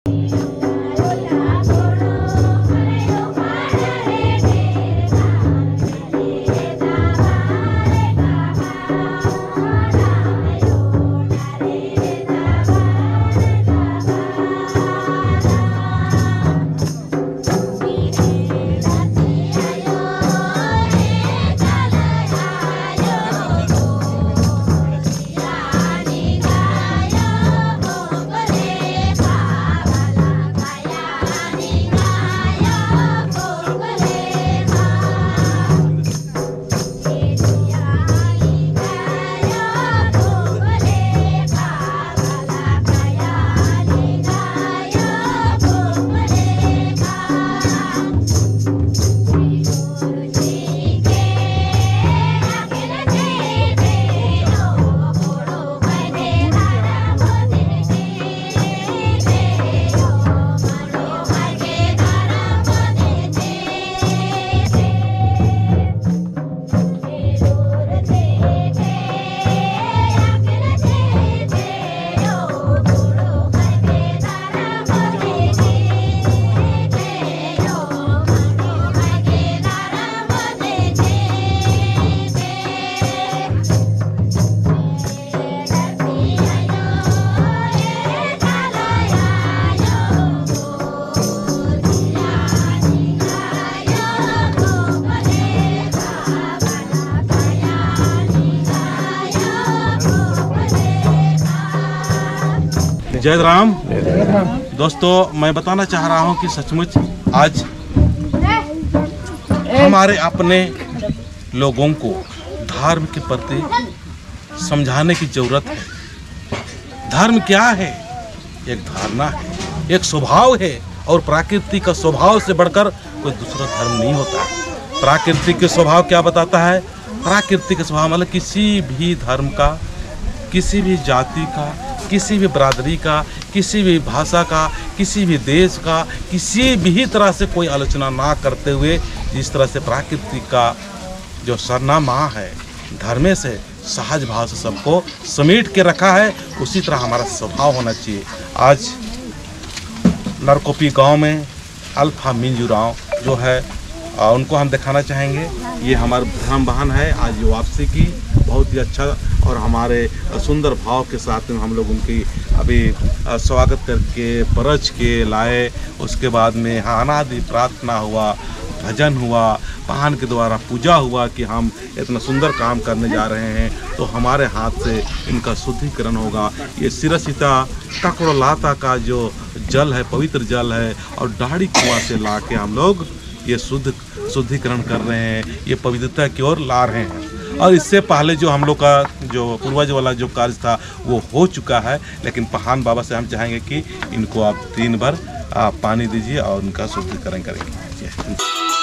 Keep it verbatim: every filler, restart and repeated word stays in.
जय राम। दोस्तों, मैं बताना चाह रहा हूं कि सचमुच आज हमारे अपने लोगों को धर्म के प्रति समझाने की जरूरत है। धर्म क्या है? एक धारणा है, एक स्वभाव है, और प्रकृति का स्वभाव से बढ़कर कोई दूसरा धर्म नहीं होता। प्रकृति के स्वभाव क्या बताता है? प्रकृति का स्वभाव मतलब किसी भी धर्म का, किसी भी जाति का, किसी भी बरादरी का, किसी भी भाषा का, किसी भी देश का, किसी भी तरह से कोई आलोचना ना करते हुए जिस तरह से प्रकृति का जो सरनामा है धर्म से सहज भाव से सबको समेट के रखा है, उसी तरह हमारा स्वभाव होना चाहिए। आज नरकोपी गांव में अल्फा मिंजूराव जो है आ, उनको हम दिखाना चाहेंगे। ये हमारे धर्म बहन है, आज ये वापसी की बहुत ही अच्छा और हमारे सुंदर भाव के साथ में हम लोग उनकी अभी स्वागत करके परच के लाए। उसके बाद में यहाँ अनादि प्रार्थना हुआ, भजन हुआ, पान के द्वारा पूजा हुआ कि हम इतना सुंदर काम करने जा रहे हैं तो हमारे हाथ से इनका शुद्धिकरण होगा। ये सिरसिता ककड़ो लाता का जो जल है, पवित्र जल है, और दाढ़ी कुआं से ला के हम लोग ये शुद्ध शुद्धिकरण कर रहे हैं, ये पवित्रता की ओर ला रहे हैं। और इससे पहले जो हम लोग का जो पूर्वज वाला जो कार्य था वो हो चुका है, लेकिन पहान बाबा से हम चाहेंगे कि इनको आप दिन भर आप पानी दीजिए और उनका शुद्धिकरण करेंगे।